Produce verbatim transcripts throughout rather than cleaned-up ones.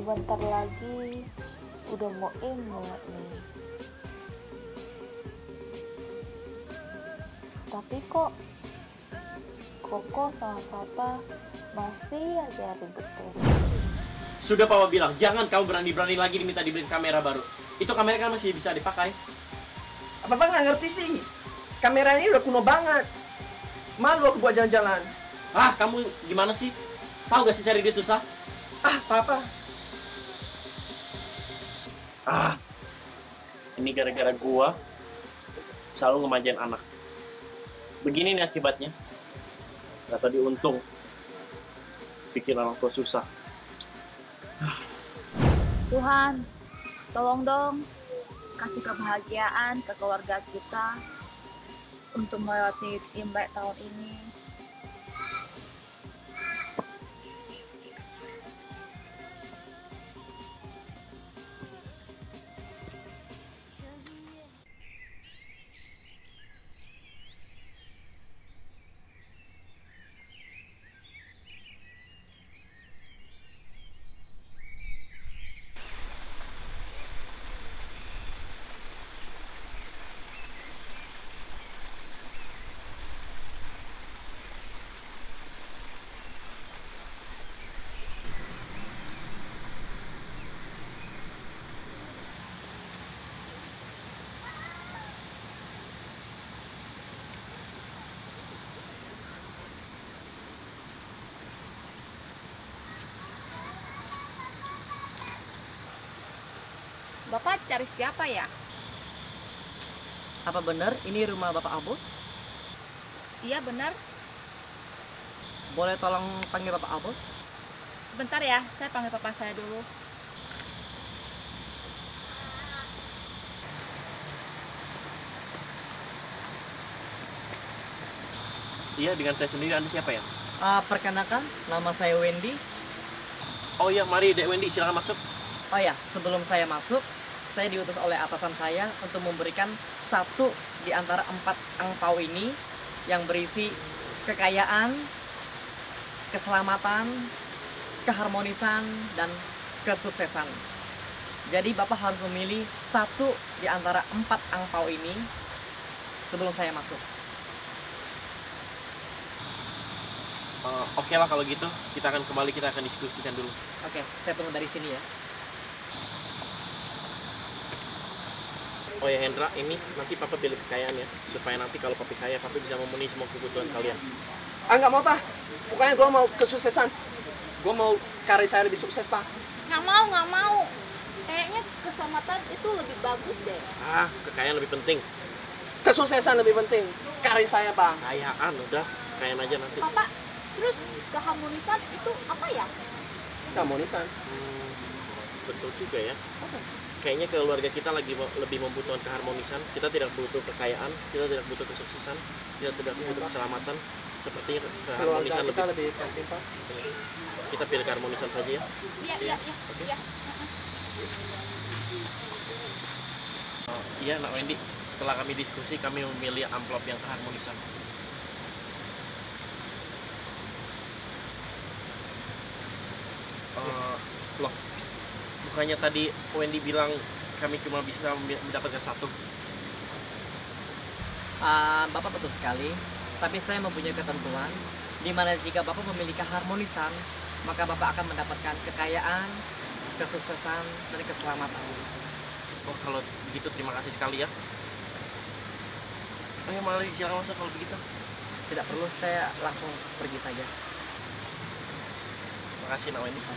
sebentar lagi udah mau Imlek nih. Tapi kok Koko sama Papa masih aja ribet-ribet. Sudah Papa bilang, jangan kamu berani-berani lagi diminta dibeliin kamera baru. Itu kamera kan masih bisa dipakai. Papa nggak ngerti sih. Kamera ini udah kuno banget. Malu aku buat jalan-jalan. Ah, kamu gimana sih? Tahu gak sih cari duit susah? Ah, Papa. Ah, ini gara-gara gua selalu ngemanjain anak. Begini nih akibatnya. Gak tadi untung bikin orang tua susah. Tuhan, tolong dong kasih kebahagiaan ke keluarga kita untuk melewati Imlek tahun ini. Bapak cari siapa ya? Apa benar ini rumah Bapak Abo? Iya benar. Boleh tolong panggil Bapak Abo? Sebentar ya, saya panggil papa saya dulu. Iya, dengan saya sendiri. Anda siapa ya? Uh, perkenalkan, nama saya Wendy. Oh iya, mari Dek Wendy, silakan masuk. Oh ya, sebelum saya masuk, saya diutus oleh atasan saya untuk memberikan satu di antara empat angpau ini yang berisi kekayaan, keselamatan, keharmonisan, dan kesuksesan. Jadi Bapak harus memilih satu di antara empat angpau ini sebelum saya masuk. Uh, Oke okay lah kalau gitu, kita akan kembali, kita akan diskusikan dulu. Oke, saya tunggu dari sini ya. Oh ya Hendra, ini nanti Papa pilih kekayaan ya, supaya nanti kalau Papi kaya, Papi bisa memenuhi semua kebutuhan kalian. Ah, nggak mau, Pak. Pokoknya gue mau kesuksesan. Gue mau karir saya lebih sukses, Pak. Nggak mau, nggak mau. Kayaknya keselamatan itu lebih bagus deh. Ah, kekayaan lebih penting. Kesuksesan lebih penting. Karir saya, Pak. Kekayaan, udah, kekayaan aja nanti. Papa, terus keharmonisan itu apa ya? Keharmonisan. Hmm, betul juga ya. Kayaknya keluarga kita lagi lebih membutuhkan keharmonisan. Kita tidak butuh kekayaan, kita tidak butuh kesuksesan, kita tidak butuh keselamatan. Sepertinya keharmonisan kita lebih. lebih penting, Pak. Kita pilih keharmonisan saja ya. Iya, iya, iya. Oke. Iya. Oh, iya, Nak Wendy. Setelah kami diskusi, kami memilih amplop yang keharmonisan. Uh, loh, bukannya tadi Wendy bilang kami cuma bisa mendapatkan satu? Uh, Bapak betul sekali, tapi saya mempunyai ketentuan di mana jika Bapak memilih keharmonisan, maka Bapak akan mendapatkan kekayaan, kesuksesan, dan keselamatan. Oh, kalau begitu terima kasih sekali ya. Oh ya, mari silakan masuk kalau begitu. Tidak perlu, saya langsung pergi saja. Terima kasih, Nak Wendy.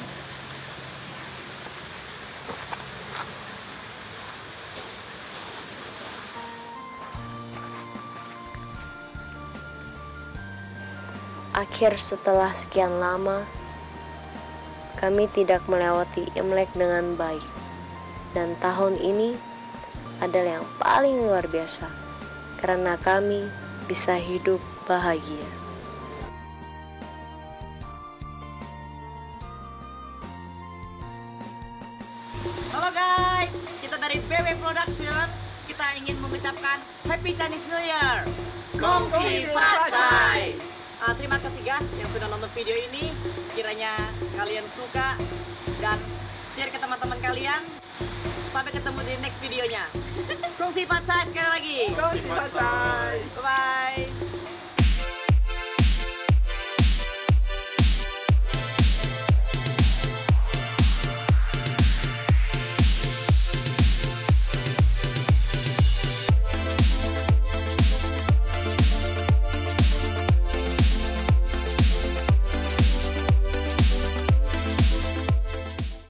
Akhir setelah sekian lama, kami tidak melewati Imlek dengan baik. Dan tahun ini adalah yang paling luar biasa, karena kami bisa hidup bahagia. Halo guys, kita dari B W Production. Kita ingin mengucapkan Happy Chinese New Year. Kongsi Facai. Uh, terima kasih guys yang sudah nonton video ini. Kiranya kalian suka dan share sekalian. Sampai ketemu di next videonya. Kongsi Patsai sekali lagi. Kongsi Patsai. Bye-bye.